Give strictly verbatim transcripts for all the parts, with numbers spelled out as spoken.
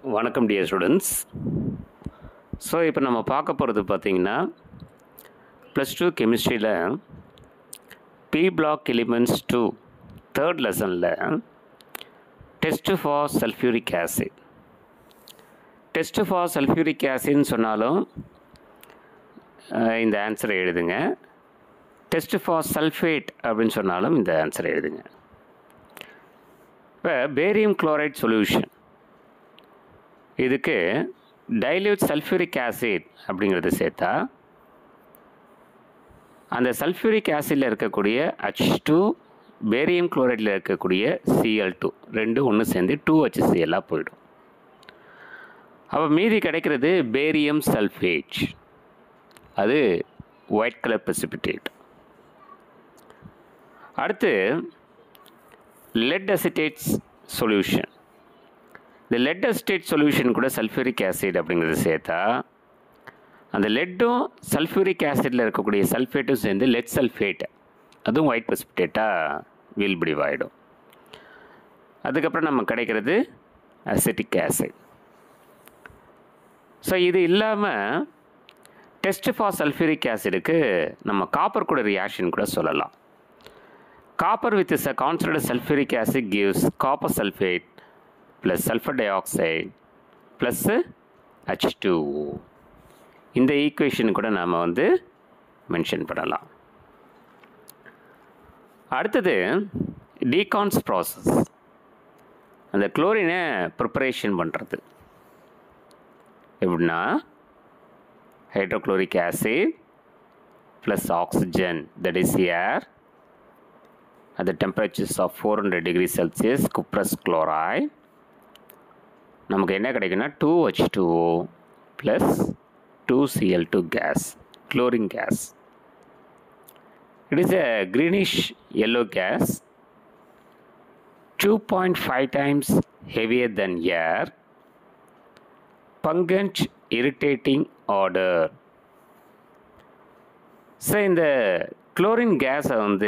வணக்கம் dear students. So இப்போ நம்ம பார்க்க போகிறது பார்த்திங்கன்னா ப்ளஸ் டூ கெமிஸ்ட்ரியில் P block elements two third லெசனில் test for sulphuric acid. Test for sulphuric ஆசிட்னு சொன்னாலும் இந்த ஆன்சரை எழுதுங்க. டெஸ்ட்டு ஃபார் சல்ஃபேட் அப்படின்னு சொன்னாலும் இந்த ஆன்சரை எழுதுங்க. இப்போ பேரியம் குளோரைட் சொல்யூஷன், இதுக்கு டைல்யூட் சல்ஃபியூரிக் ஆசிட் அப்படிங்கிறது சேர்த்தா அந்த சல்ஃபியூரிக் ஆசிடில் இருக்கக்கூடிய ஹச் டூ பேரியம் குளோரைடில் இருக்கக்கூடிய சிஎல் டூ ரெண்டு ஒன்று சேர்ந்து டூ ஹெச்சிஎல்லாக போயிடும். அப்போ மீதி கிடைக்கிறது பேரியம் சல்ஃபேட், அது ஒயிட் கலர் precipitate. அடுத்து லெட் அசிட்டேட் சொல்யூஷன். இந்த லெட் அசிட்டேட் சொல்யூஷன் கூட சல்ஃபியூரிக் ஆசிட் அப்படிங்கிறது சேர்த்தா அந்த லெட்டும் சல்ஃபியூரிக் ஆசிடில் இருக்கக்கூடிய சல்ஃபேட்டும் சேர்ந்து லெட் சல்ஃபேட், அதுவும் ஒயிட் precipitate-ஆக வீழ்பிடிவாயிடும். அதுக்கப்புறம் நம்ம கிடைக்கிறது அசிட்டிக் ஆசிட். ஸோ இது இல்லாமல் டெஸ்ட் ஃபார் சல்ஃபியூரிக் ஆசிடுக்கு நம்ம காப்பர் கூட ரியாக்ஷன் கூட சொல்லலாம். Copper with a concentrated sulfuric acid gives copper sulfate plus sulfur dioxide plus H two O. இந்த ஈக்குவேஷன் கூட நாம் வந்து மென்ஷன் பண்ணலாம். அடுத்தது டீகான்ஸ் ப்ராசஸ், அந்த குளோரினை ப்ரிப்பரேஷன் பண்ணுறது எப்படின்னா hydrochloric acid plus oxygen, that is air, at the temperatures of four hundred degrees Celsius, cuprous chloride, நமக்கு என்ன கிடைக்குன்னா two H two O plus two C L two gas, chlorine gas. It is a greenish yellow gas, two point five times heavier than air, pungent irritating odor. So இந்த chlorine கேஸை வந்து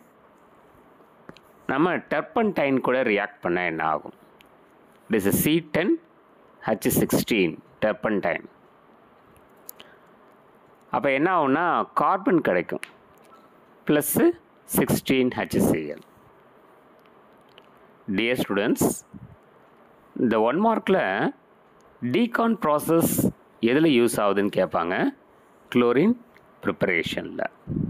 நம்ம turpentine கூட react பண்ண என்ன ஆகும்? It is C ten H sixteen turpentine. அப்போ என்ன ஆகும்னா கார்பன் கிடைக்கும் plus sixteen HCl. Dear students, இந்த ஒன் மார்க்கில் டீகான் ப்ராசஸ் எதில் யூஸ் ஆகுதுன்னு கேட்பாங்க, குளோரின் ப்ரிப்பரேஷனில்.